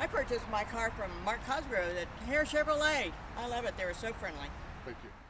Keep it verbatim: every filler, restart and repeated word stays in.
purchased my car from Mark Cosgrove at Hare Chevrolet. I love it. They were so friendly. Thank you.